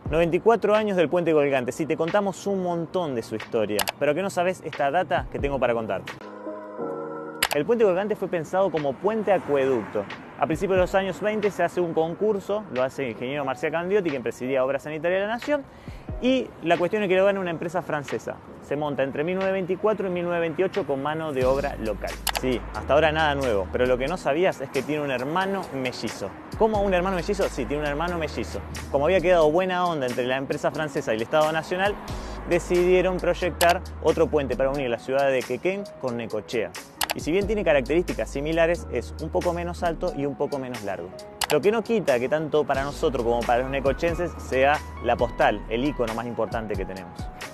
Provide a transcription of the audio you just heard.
94 años del puente colgante. Sí, te contamos un montón de su historia, pero ¿qué no sabes esta data que tengo para contarte? El puente colgante fue pensado como puente acueducto. A principios de los años 20 se hace un concurso, lo hace el ingeniero Marcial Candiotti, quien presidía Obras Sanitarias de la Nación, y la cuestión es que lo gana una empresa francesa. Se monta entre 1924 y 1928 con mano de obra local. Sí, hasta ahora nada nuevo, pero lo que no sabías es que tiene un hermano mellizo. ¿Cómo un hermano mellizo? Sí, tiene un hermano mellizo. Como había quedado buena onda entre la empresa francesa y el Estado Nacional, decidieron proyectar otro puente para unir la ciudad de Quequén con Necochea. Y si bien tiene características similares, es un poco menos alto y un poco menos largo. Lo que no quita que tanto para nosotros como para los necochenses sea la postal, el icono más importante que tenemos.